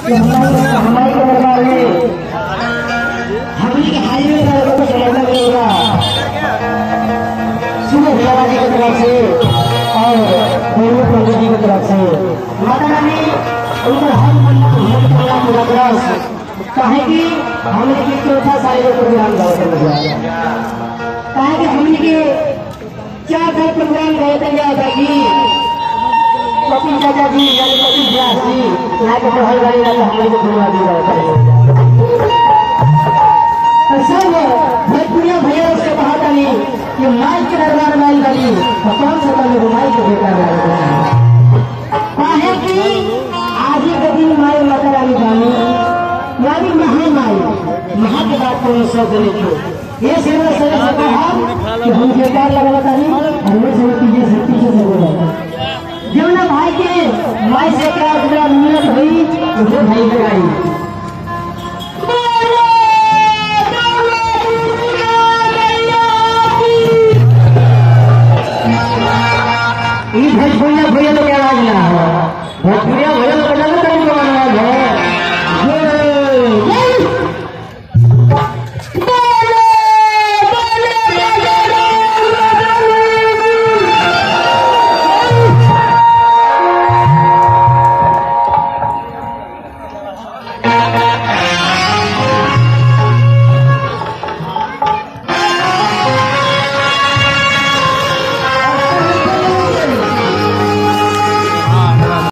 हमारे दरबार में हमने के हाईवे को चलाना पड़ेगा सुबह भैया जी की तरफ से और गुरु प्रभु जी की तरफ से माता रानी उनका हर मन पूरा प्रयास कहे कि हमने के चौथा साल के प्रोग्राम गए कहे कि हमने के 4 साल प्रोग्राम गए थे कि कपिल चाचा जी यानी कपिल व्यास जी यहाँ के पढ़ाई वाले हमारे को बुला दी सब भोजपुरिया भैया उससे कहा था नहीं कि माइक के दरबार माइल वाली तो कौन सा लोग माइक के बेकार है कि आज ही के दिन माई माता रानी जानी यानी महामाई महा के बाद को सब देने की ये सेवा से कहा कि हम बेकार लगा था नहीं हमने से पीछे से बोला जमुना भाई के माई से क्या मिलत हुई मुझे भाई लगाई भोजपुरिया भैया लोग आवाज ना भोजपुरिया भैया लोग आवाज है